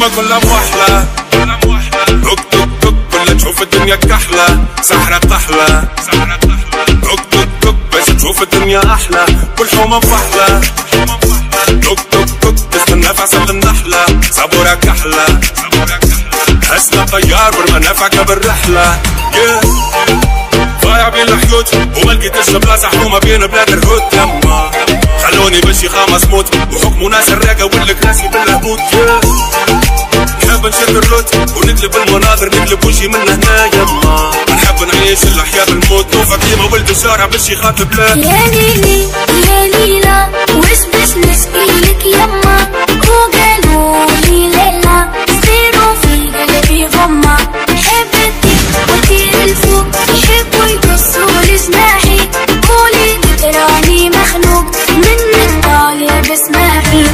هما كلها موحلة توك توك توك كلها تشوف الدنيا كحلة سحرة طحلة توك توك توك باش تشوف الدنيا أحلى كل حومة مفحلة توك توك توك تستنى في عسل النحلة صبورة كحلة هسنا طيار بالمنافعك بالرحلة ضايع بين الحيوت وما لقيتش بلاصة حومة بين بلاد الهود يما خلوني باش يخامس موت وحكموا ناس الراقة والكراسي بالهبوط نحب نشد الروت ونقلب المناظر نقلب وجهي من هنا يما نحب نعيش الأحياء بالموت نوفى كيما ولد الشارع باش يخاطب لا يا ليلي يا ليلى وش باش نشكيلك يما وقالولي ليلى يصيروا في قلبي غمة حبتك وطير الفوق يحبوا يقصوا جناحي قولي تراني مخنوق منك طالب اسمعي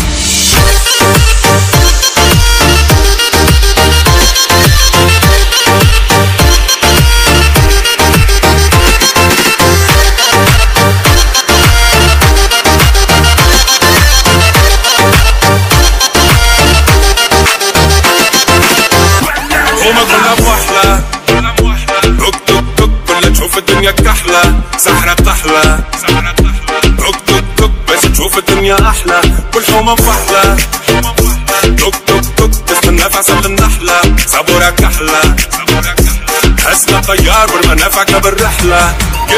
هما كلها موحلة توك توك توك كلها تشوف الدنيا كحلة سحرة طحلة توك توك توك باش تشوف الدنيا أحلى كل حومة مفحلة توك توك توك تستنى في عسل النحلة صبورة كحلة هسنا طيار بالمنافعك بالرحلة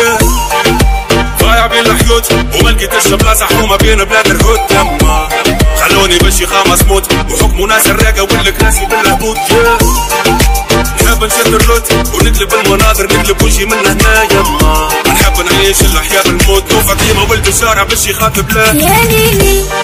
ضايع بين الحيوت وما لقيتش بلاصة حومة بين بلاد الهود يما خلوني باش يخامس موت وحكموا ناس الراقة والكراسي بالهبوط نحب نشد الروت ونقلب المناظر نقلب وجهي من هنا يما نحب نعيش الأحياء بالموت نوفى كيما ولد الشارع باش يخاطب لا يا ليلي